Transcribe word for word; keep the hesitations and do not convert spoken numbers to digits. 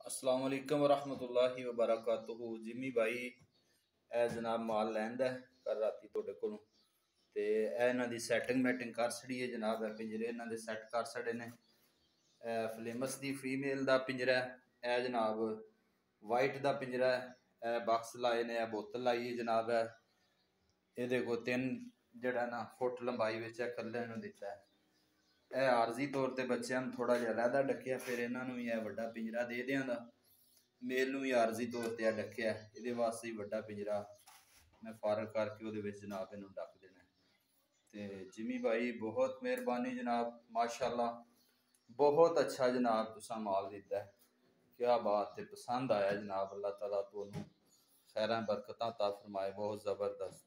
अस्सलाम वालेकुम वरहमतुल्लाहि वबरकातुहू। जिमी भाई ए जनाब माल लैंदा कर राती तुहाडे कोलों ते ए इन्हां दी सैटिंग मैटिंग कर छड़ी है जनाब। ए पिंजरे इन्हां दे सैट कर छड़े ने। ए फ्लेमस दी फीमेल दा पिंजरा है ए जनाब, वाइट दा पिंजरा है ए बक्स लाए ने, ए बोतल लाई है जनाब। है ये देखो तीन जड़ा ना फुट लंबाई विच है कल्ले नूं दित्ता है। ਇਹ ਆਰਜ਼ੀ ਤੌਰ ਤੇ ਬੱਚਿਆਂ ਨੂੰ ਥੋੜਾ ਜਿਹਾ ਲਹਿਦਾ ਡੱਕਿਆ, ਫਿਰ ਇਹਨਾਂ ਨੂੰ ਵੀ ਇਹ ਵੱਡਾ ਪਿੰਜਰਾ ਦੇ ਦਿਆਂਦਾ। ਮੇਲ ਨੂੰ ਵੀ ਆਰਜ਼ੀ ਤੌਰ ਤੇ ਆ ਡੱਕਿਆ, ਇਹਦੇ ਵਾਸਤੇ ਹੀ ਵੱਡਾ ਪਿੰਜਰਾ ਮੈਂ ਫਾਰਗ ਕਰਕੇ ਉਹਦੇ ਵਿੱਚ ਜਨਾਬ ਇਹਨੂੰ ਡੱਕ ਦੇਣਾ। ਤੇ ਜਿਮੀ ਭਾਈ ਬਹੁਤ ਮਿਹਰਬਾਨੀ ਜਨਾਬ, ਮਾਸ਼ਾਅੱਲਾ ਬਹੁਤ ਅੱਛਾ ਜਨਾਬ ਤੁਸੀਂ ਮਾਲ ਦਿੱਤਾ ਹੈ। क्या बात है, पसंद आया जनाब। अल्लाह ताला तो खैर बरकतां अता फरमाए, बहुत ज़बरदस्त।